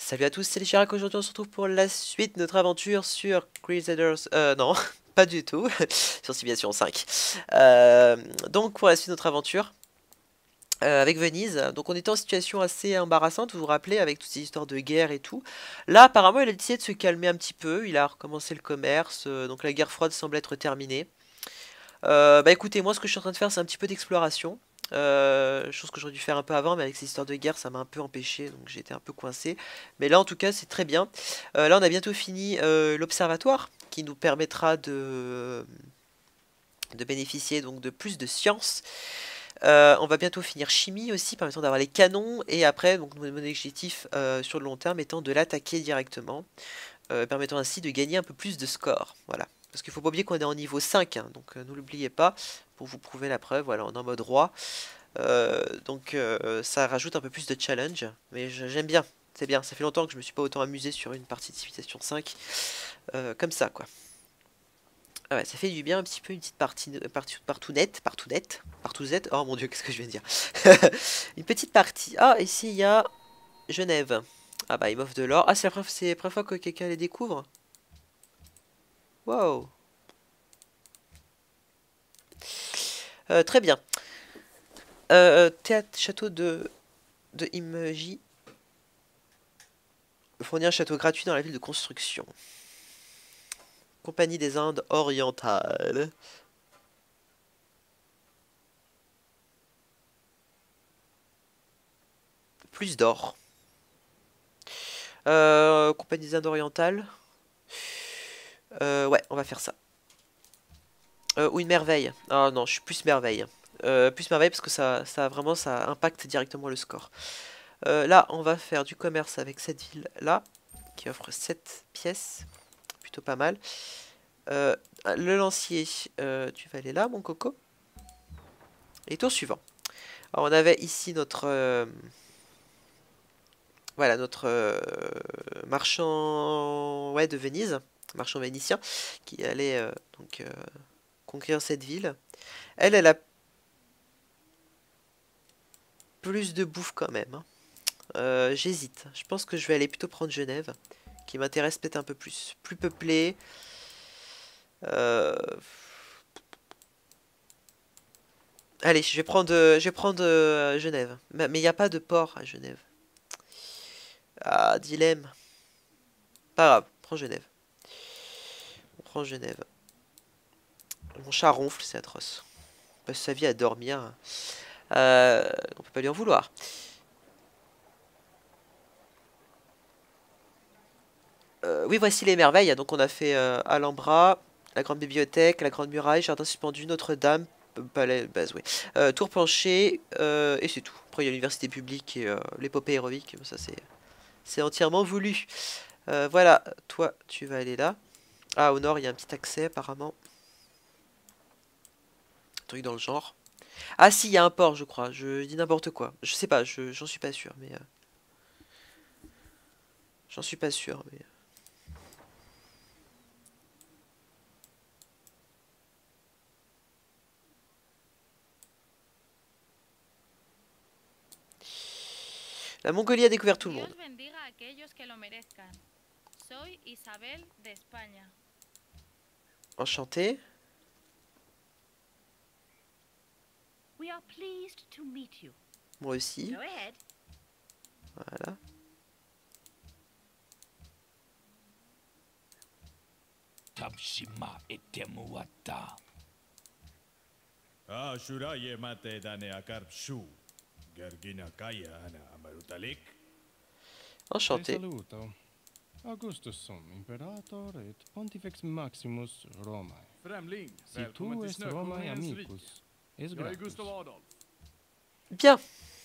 Salut à tous, c'est les Chirac. Aujourd'hui on se retrouve pour la suite de notre aventure sur Crusaders. Non, pas du tout, sur Civilization 5. Donc pour la suite de notre aventure avec Venise. Donc on était en situation assez embarrassante, vous vous rappelez, avec toutes ces histoires de guerre et tout. Là apparemment il a décidé de se calmer un petit peu, il a recommencé le commerce, donc la guerre froide semble être terminée. Bah écoutez, moi ce que je suis en train de faire c'est un petit peu d'exploration. Chose que j'aurais dû faire un peu avant, mais avec ces histoires de guerre ça m'a un peu empêché, donc j'ai été un peu coincé. Mais là en tout cas c'est très bien. Là on a bientôt fini l'observatoire, qui nous permettra de bénéficier donc de plus de sciences. On va bientôt finir chimie aussi, permettant d'avoir les canons, et après donc mon objectif sur le long terme étant de l'attaquer directement, permettant ainsi de gagner un peu plus de score. Voilà. Parce qu'il faut pas oublier qu'on est en niveau 5, hein, donc ne l'oubliez pas, pour vous prouver la preuve, voilà, on est en mode roi. Ça rajoute un peu plus de challenge, mais j'aime bien, c'est bien, ça fait longtemps que je me suis pas autant amusé sur une partie de Civilization 5, comme ça quoi. Ah ouais, ça fait du bien un petit peu une petite partouzette, oh mon dieu, qu'est-ce que je viens de dire. Une petite partie. Ah, ici il y a Genève. Ah bah il m'offre de l'or. Ah, c'est la première fois que quelqu'un les découvre. Wow. Très bien. Théâtre, château de Imji. Fournir un château gratuit dans la ville de construction. Compagnie des Indes orientales. Plus d'or. Compagnie des Indes orientales. Ouais, on va faire ça. Ou une merveille. Ah non, je suis plus merveille. Plus merveille parce que ça vraiment ça impacte directement le score. Là, on va faire du commerce avec cette ville-là, qui offre 7 pièces. Plutôt pas mal. Le lancier, tu vas aller là, mon coco. Et tour suivant. Alors, on avait ici notre... voilà, notre marchand ouais, de Venise, marchand vénitien, qui allait conquérir cette ville. Elle a plus de bouffe quand même, hein. J'hésite. Je pense que je vais aller plutôt prendre Genève, qui m'intéresse peut-être un peu plus. Plus peuplé. Euh, Allez, je vais prendre Genève. Mais il n'y a pas de port à Genève. Ah, dilemme. Pas grave, prends Genève. On prend Genève. Mon chat ronfle, c'est atroce. Il passe sa vie à dormir. On peut pas lui en vouloir. Oui, voici les merveilles. Donc on a fait Alhambra, la grande bibliothèque, la grande muraille, jardin suspendu, Notre-Dame, palais, base, oui. Tour penché, et c'est tout. Après il y a l'université publique et l'épopée héroïque. Ça c'est entièrement voulu. Voilà, toi tu vas aller là. Ah, au nord il y a un petit accès apparemment. Un truc dans le genre. Ah si, il y a un port, je crois. Je dis n'importe quoi. Je sais pas, j'en suis pas sûr, mais j'en suis pas sûr, mais. La Mongolie a découvert tout le monde. Dios bendiga a aquellos que lo merezcan. Soy Isabel de España. Enchanté. We are pleased to meet you. Moi aussi. Go ahead. Voilà. Tabshima etemuata. Ashuraye mate dane akarpshu. Gergina kaya ana amarutalik. Te Enchanté. saluto. Augustus sum, imperator et pontifex maximus Romae. Främling, Si välkommen tu till est Romae Snökonungens rike. amicus, es Jag är gratus. Gustav Adolf. Bien.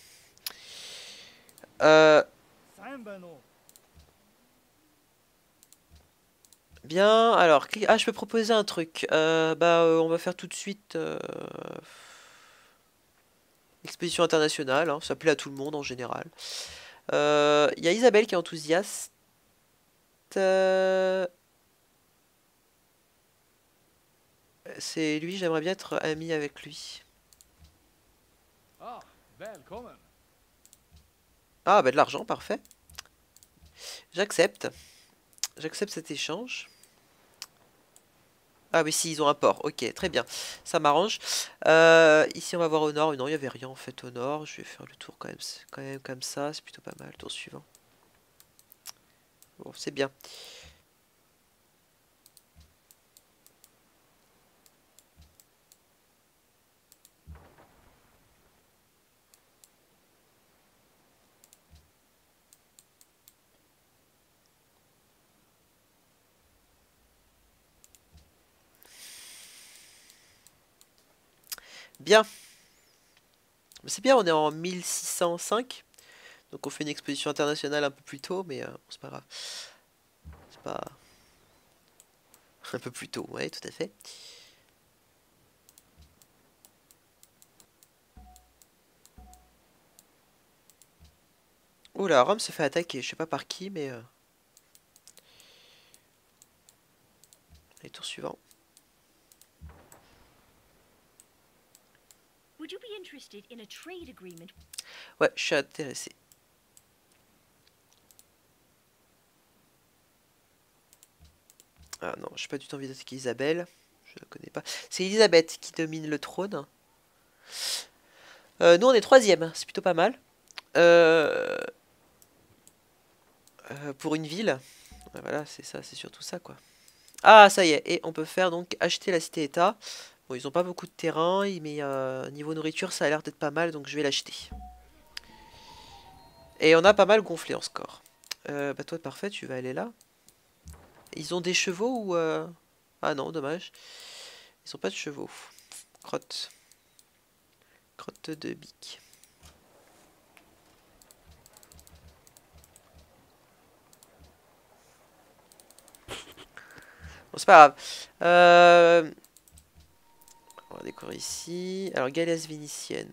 Euh, bien, alors, ah, je peux proposer un truc. On va faire tout de suite exposition internationale, hein, ça plaît à tout le monde en général. Il y a Isabelle qui est enthousiaste. C'est lui, j'aimerais bien être ami avec lui. Ah, välkommen. Ah, bah de l'argent, parfait. J'accepte. J'accepte cet échange. Ah oui, si, ils ont un port. Ok, très bien. Ça m'arrange. Ici, on va voir au nord. Non, il n'y avait rien en fait au nord. Je vais faire le tour quand même comme ça. C'est plutôt pas mal. Tour suivant. Bon, c'est bien. Bien. C'est bien, on est en 1605. Donc on fait une exposition internationale un peu plus tôt, mais bon, c'est pas grave. C'est pas... Un peu plus tôt, ouais, tout à fait. Oula, Rome se fait attaquer, je sais pas par qui, mais... Les tours suivants. Would you be interested in a trade agreement? Ouais, je suis intéressé. Ah non, j'ai pas du tout envie d'attaquer Isabelle. Je la connais pas. C'est Elisabeth qui domine le trône. Nous, on est troisième, c'est plutôt pas mal. Pour une ville. Voilà, c'est ça, c'est surtout ça, quoi. Ah, ça y est, et on peut faire donc acheter la cité-état. Bon, ils ont pas beaucoup de terrain, mais niveau nourriture, ça a l'air d'être pas mal, donc je vais l'acheter. Et on a pas mal gonflé en score. Bah toi, parfait, tu vas aller là. Ils ont des chevaux ou... Ah non, dommage. Ils ont pas de chevaux. Crotte. Crotte de bique. Bon, c'est pas grave. On va décorer ici. Alors, Galès vénitienne.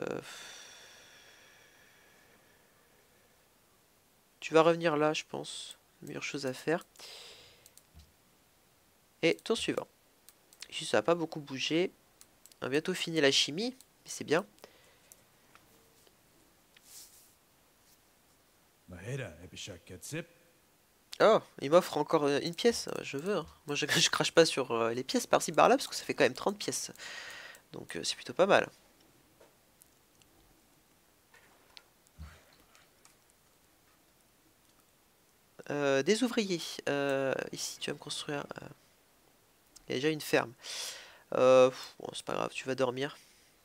Tu vas revenir là, je pense. Meilleure chose à faire. Et tour suivant. Ici, ça n'a pas beaucoup bougé. On a bientôt fini la chimie, mais c'est bien. Mahera Ebishakatsep. Oh, il m'offre encore une pièce. Je veux, hein. Moi, je crache pas sur les pièces par-ci par-là, parce que ça fait quand même 30 pièces. Donc, c'est plutôt pas mal. Des ouvriers. Ici, tu vas me construire... Il y a déjà une ferme. Bon, c'est pas grave, tu vas dormir.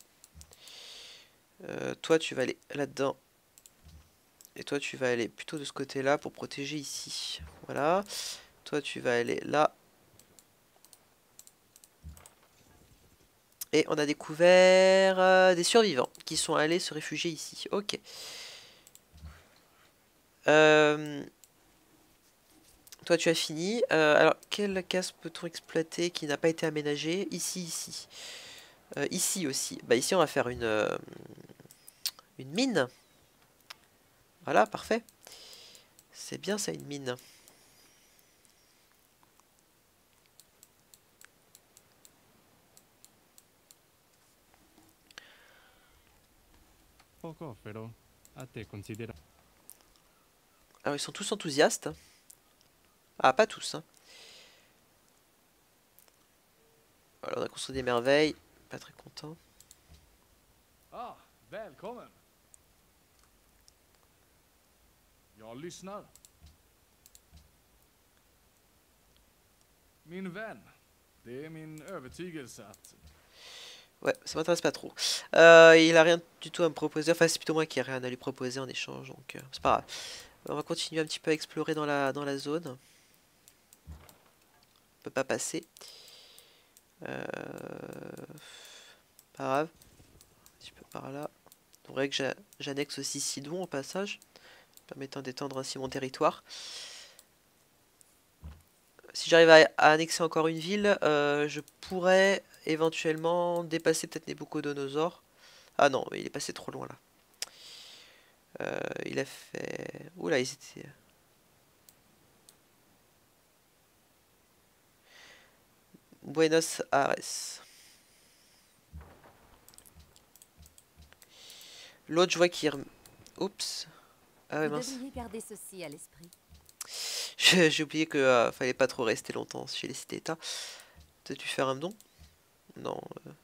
Toi, tu vas aller là-dedans. Et toi, tu vas aller plutôt de ce côté-là pour protéger ici. Voilà. Toi, tu vas aller là. Et on a découvert des survivants qui sont allés se réfugier ici. Ok. Toi, tu as fini. Alors, quelle case peut-on exploiter qui n'a pas été aménagée? Ici, ici. Ici aussi. Bah, ici, on va faire une mine. Voilà, parfait. C'est bien ça, une mine. Poco, pero a te considera. Alors, ils sont tous enthousiastes. Ah, pas tous, hein. Voilà, on a construit des merveilles. Pas très content. Ah, välkommen! Jag lyssnar. Min vän, det är min övertygelse att... Ouais, ça m'intéresse pas trop. Il a rien du tout à me proposer. Enfin, c'est plutôt moi qui ai rien à lui proposer en échange, donc c'est pas grave. On va continuer un petit peu à explorer dans la zone. On peut pas passer. Pas grave. Un petit peu par là. Il faudrait que j'annexe aussi Sidon au passage, permettant d'étendre ainsi mon territoire. Si j'arrive à annexer encore une ville, je pourrais éventuellement dépasser peut-être Nabucodonosor. Ah non, il est passé trop loin là. Il a fait... Oula, ils étaient... Buenos Aires. L'autre, je vois qu'il... Oups. Ah ouais, Vous mince. devriez garder ceci à l'esprit. J'ai oublié que fallait pas trop rester longtemps chez les cités-états. T'as-tu faire un don? Non.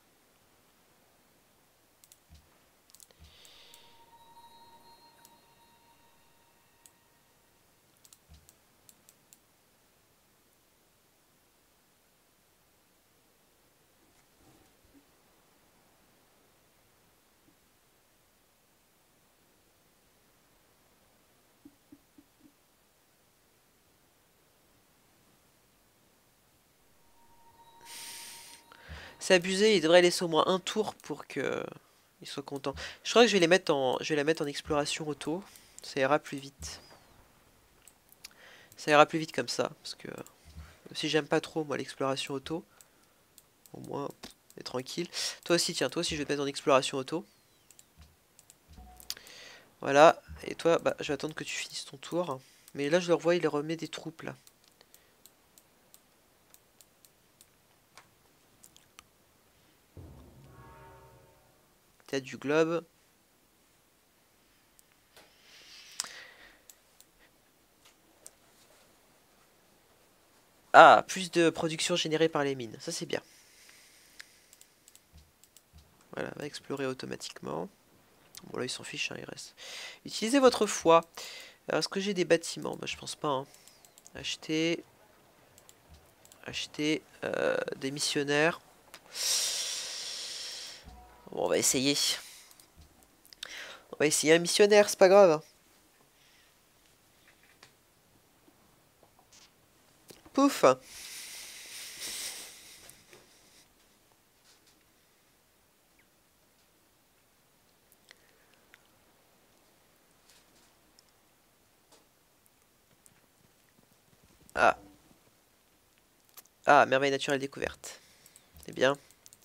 C'est abusé, il devrait laisser au moins un tour pour que il soit content. Je crois que je vais la mettre en exploration auto. Ça ira plus vite. Ça ira plus vite comme ça, parce que si j'aime pas trop moi l'exploration auto, au moins on est tranquille. Toi aussi, tiens, toi aussi je vais te mettre en exploration auto. Voilà, et toi, bah je vais attendre que tu finisses ton tour. Mais là je le revois, il remet des troupes là. T'as du globe. Ah, plus de production générée par les mines, ça c'est bien. Voilà, va explorer automatiquement. Bon là il s'en fiche, hein, il reste. Utilisez votre foi. Alors est-ce que j'ai des bâtiments? Bah je pense pas. Hein. Acheter. Acheter des missionnaires. Bon, on va essayer. On va essayer un missionnaire, c'est pas grave. Pouf. Ah. Ah, merveille naturelle découverte. C'est bien.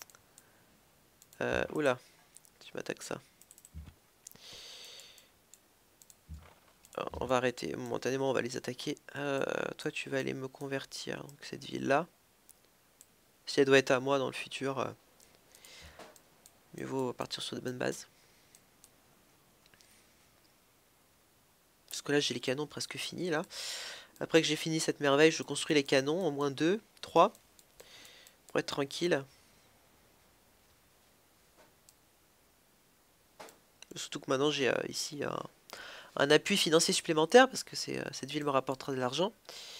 Oula. Tu m'attaques ça. Alors, on va arrêter. Momentanément, on va les attaquer. Toi, tu vas aller me convertir. Donc, cette ville-là. Si elle doit être à moi dans le futur, mieux vaut partir sur de bonnes bases. Parce que là, j'ai les canons presque finis, là. Après que j'ai fini cette merveille, je construis les canons. Au moins 2, 3. Pour être tranquille. Surtout que maintenant, j'ai ici un appui financier supplémentaire. Parce que cette ville me rapportera de l'argent.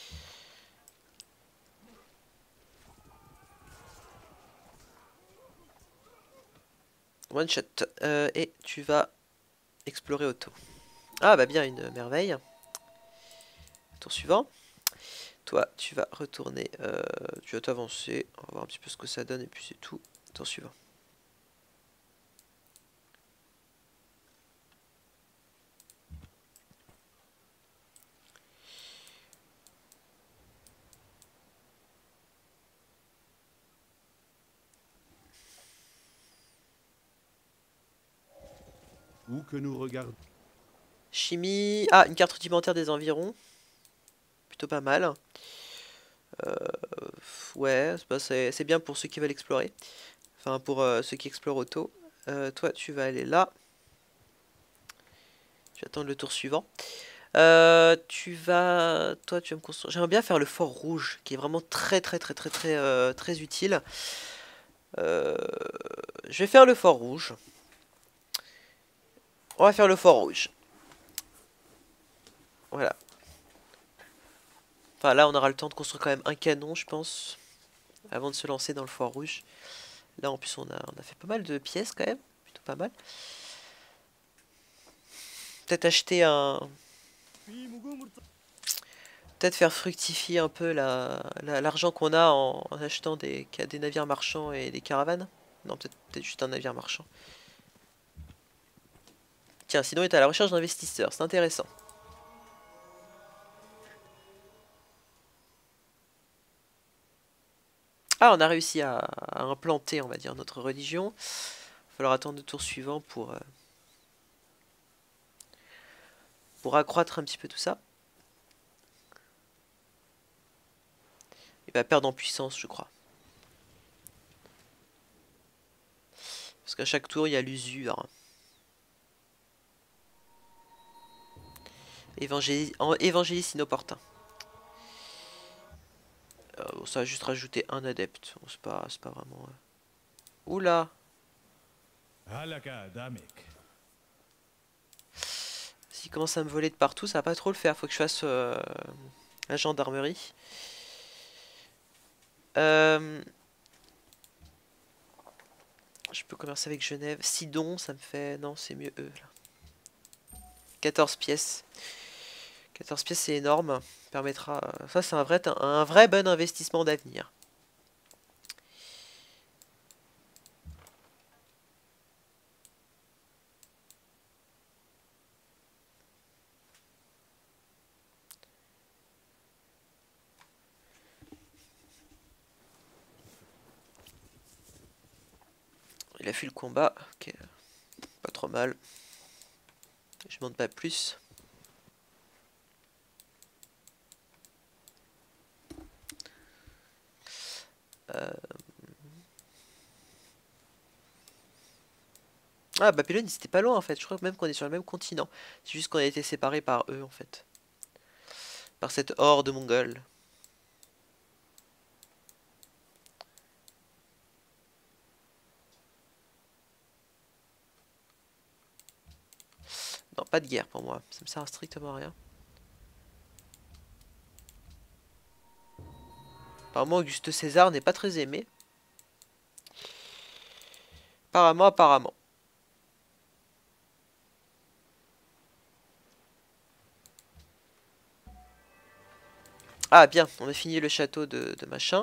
One shot. Et tu vas explorer auto. Ah bah bien, une merveille. Tour suivant. Toi, tu vas retourner. Tu vas t'avancer. On va voir un petit peu ce que ça donne et puis c'est tout. Tour suivant. Où que nous regardons. Chimie. Ah, une carte rudimentaire des environs. Plutôt pas mal. Ouais, c'est bien pour ceux qui veulent explorer. Enfin, pour ceux qui explorent auto. Toi, tu vas aller là. Tu vas attendre le tour suivant. Toi, tu vas me construire. J'aimerais bien faire le fort rouge, qui est vraiment très utile. Je vais faire le fort rouge. On va faire le fort rouge. Voilà. Enfin, là, on aura le temps de construire quand même un canon, je pense, avant de se lancer dans le fort rouge. Là, en plus, on a fait pas mal de pièces quand même. Plutôt pas mal. Peut-être acheter un... Peut-être faire fructifier un peu l'argent qu'on a en achetant des navires marchands et des caravanes. Non, peut-être juste un navire marchand. Tiens, sinon il est à la recherche d'investisseurs, c'est intéressant. Ah, on a réussi à implanter, on va dire, notre religion. Il va falloir attendre le tour suivant pour accroître un petit peu tout ça. Il va perdre en puissance, je crois. Parce qu'à chaque tour, il y a l'usure. Évangéliste inopportun. ça va juste rajouter un adepte. Bon, c'est pas vraiment... Oula! Halaka Damek. S'il commence à me voler de partout, ça va pas trop le faire. Faut que je fasse la gendarmerie. Je peux commercer avec Genève. Sidon, ça me fait... Non, c'est mieux eux, là. 14 pièces. 14 pièces, c'est énorme. Permettra... Ça, c'est un vrai bon investissement d'avenir. Il a fui le combat. Ok. Pas trop mal. Je demande pas plus. Ah, Babylone, c'était pas loin en fait. Je crois même qu'on est sur le même continent. C'est juste qu'on a été séparés par eux en fait. Par cette horde mongole. Non, pas de guerre pour moi. Ça me sert à strictement rien. Apparemment, Auguste César n'est pas très aimé. Apparemment. Ah, bien, on a fini le château de machin.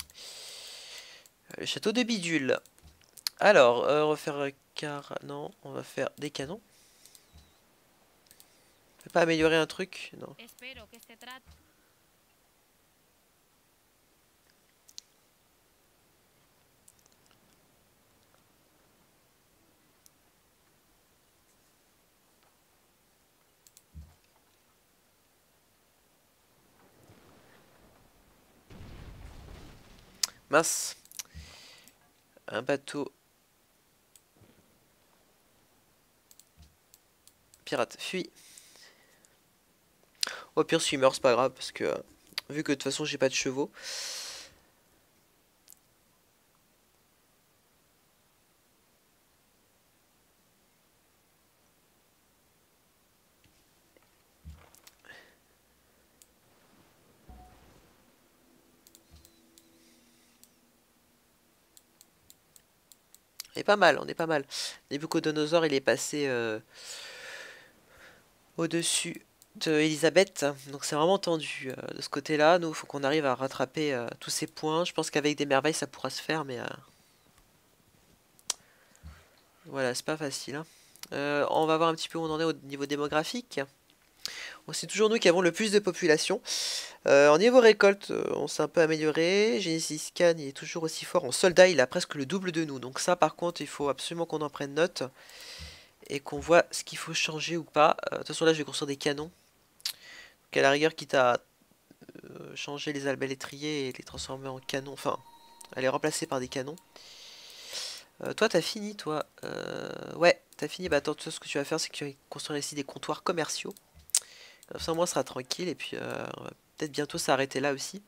Le château de Bidule. Alors, refaire car... Non, on va faire des canons. On peut pas améliorer un truc? Non. Espero que se trate. Mince. Un bateau. Pirate, fuis. Au pire, s'il meurt, c'est pas grave, parce que vu que de toute façon, j'ai pas de chevaux. On est pas mal, on est pas mal. Nabucodonosor, il est passé au-dessus de Elisabeth. Donc c'est vraiment tendu de ce côté-là. Nous, il faut qu'on arrive à rattraper tous ces points. Je pense qu'avec des merveilles, ça pourra se faire, mais... Voilà, c'est pas facile. Hein. On va voir un petit peu où on en est au niveau démographique. Bon, c'est toujours nous qui avons le plus de population. En niveau récolte, on s'est un peu amélioré. Genesis Khan, il est toujours aussi fort. En soldats, il a presque le double de nous. Donc ça, par contre, il faut absolument qu'on en prenne note. Et qu'on voit ce qu'il faut changer ou pas. De toute façon, là, je vais construire des canons. Donc à la rigueur, quitte à changer les arbalétriers et les transformer en canons. Enfin, à les remplacer par des canons. Toi, t'as fini, toi. Ouais, t'as fini. Bah attends, tout ce que tu vas faire, c'est que tu vas construire ici des comptoirs commerciaux. Comme ça, au moins, ça sera tranquille. Et puis, on va peut-être bientôt s'arrêter là aussi.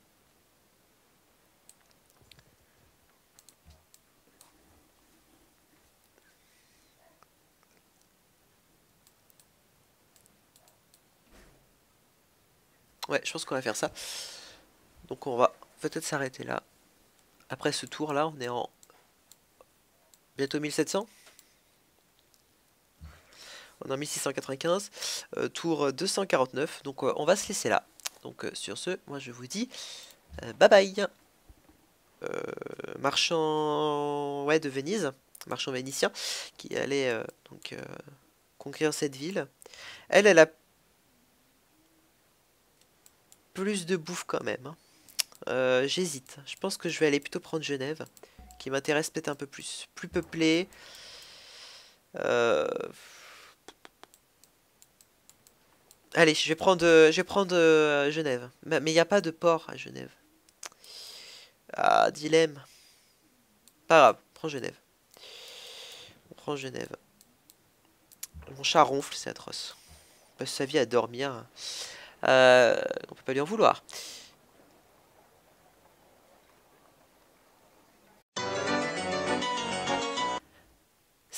Ouais, je pense qu'on va faire ça. Donc, on va peut-être s'arrêter là. Après ce tour-là, on est en... Bientôt 1700. On est en 1695. Tour 249. Donc, on va se laisser là. Donc, sur ce, moi, je vous dis... bye bye. Marchand ouais, de Venise, marchand vénitien, qui allait donc conquérir cette ville. Elle a plus de bouffe quand même. Hein. J'hésite. Je pense que je vais aller plutôt prendre Genève, qui m'intéresse peut-être un peu plus. Plus peuplé. Allez, je vais prendre Genève. Mais il n'y a pas de port à Genève. Ah, dilemme. Pas grave, prends Genève. On prend Genève. Mon chat ronfle, c'est atroce. Il passe sa vie à dormir. On peut pas lui en vouloir.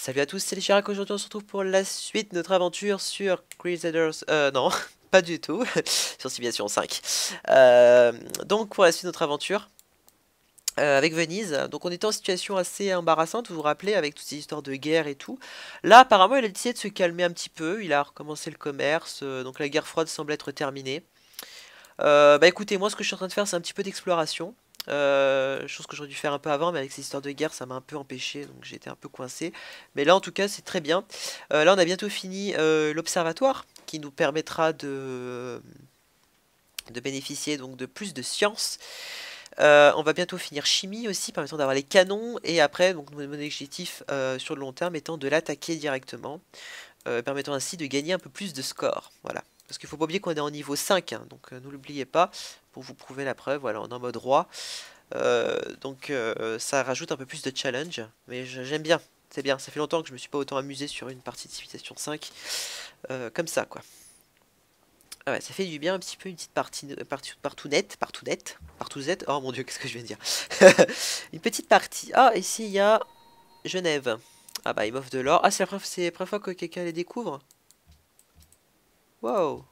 Salut à tous, c'est les Chirac. Aujourd'hui on se retrouve pour la suite de notre aventure sur Crusaders... non, pas du tout, sur Civilization 5. Donc pour la suite de notre aventure, avec Venise, donc on était en situation assez embarrassante, vous vous rappelez, avec toutes ces histoires de guerre et tout. Là apparemment il a décidé de se calmer un petit peu, il a recommencé le commerce, donc la guerre froide semble être terminée. Bah écoutez, moi ce que je suis en train de faire c'est un petit peu d'exploration. Chose que j'aurais dû faire un peu avant, mais avec ces histoires de guerre ça m'a un peu empêché, donc j'étais un peu coincé. Mais là en tout cas c'est très bien. Là on a bientôt fini l'observatoire qui nous permettra de bénéficier donc de plus de sciences. On va bientôt finir chimie aussi, permettant d'avoir les canons, et après donc mon objectif sur le long terme étant de l'attaquer directement, permettant ainsi de gagner un peu plus de score. Voilà. Parce qu'il faut pas oublier qu'on est en niveau 5, hein, donc ne l'oubliez pas, pour vous prouver la preuve, voilà, on est en mode roi. Donc ça rajoute un peu plus de challenge, mais j'aime bien, c'est bien, ça fait longtemps que je me suis pas autant amusé sur une partie de Civilization 5, comme ça quoi. Ah ouais, ça fait du bien un petit peu une petite partounette, oh mon dieu, qu'est-ce que je viens de dire. Une petite partie, ah ici il y a Genève, ah bah ils m'offrent de l'or, ah c'est la première fois que quelqu'un les découvre. Wow.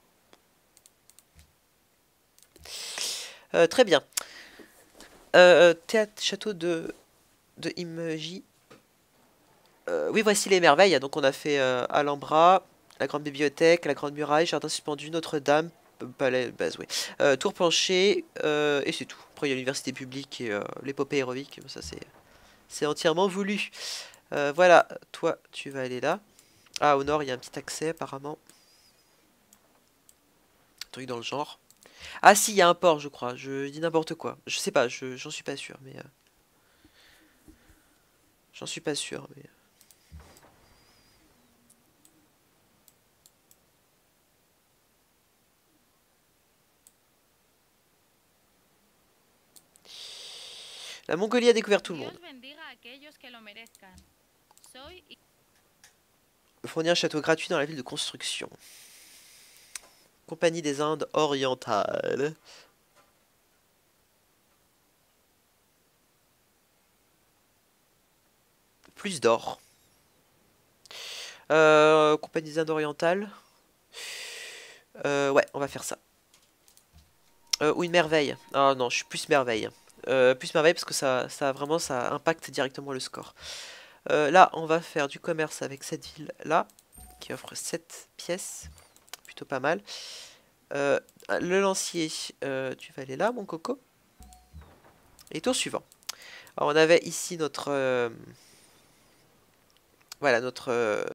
Très bien. Théâtre, château de Imji. Oui, voici les merveilles. Donc on a fait Alhambra, la grande bibliothèque, la grande muraille, jardin suspendu, Notre-Dame, palais, base, oui. Tour penché, et c'est tout. Après il y a l'université publique et l'épopée héroïque. Ça c'est entièrement voulu. Voilà, toi tu vas aller là. Ah, au nord il y a un petit accès apparemment. Un truc dans le genre. Ah si, il y a un port, je crois. Je dis n'importe quoi. Je sais pas, j'en suis pas sûr, mais... J'en suis pas sûr, mais... La Mongolie a découvert tout le monde. Dios bendiga a aquellos que lo merezcan. Soy y Fournir un château gratuit dans la ville de construction. Compagnie des Indes orientales. Plus d'or. Compagnie des Indes orientales. Ouais, on va faire ça. Ou une merveille. Ah non, je suis plus merveille. Plus merveille parce que ça vraiment ça impacte directement le score. Là, on va faire du commerce avec cette ville-là, qui offre 7 pièces. Plutôt pas mal. Le lancier, tu vas aller là, mon coco. Et tour suivant. Alors, on avait ici notre... voilà, notre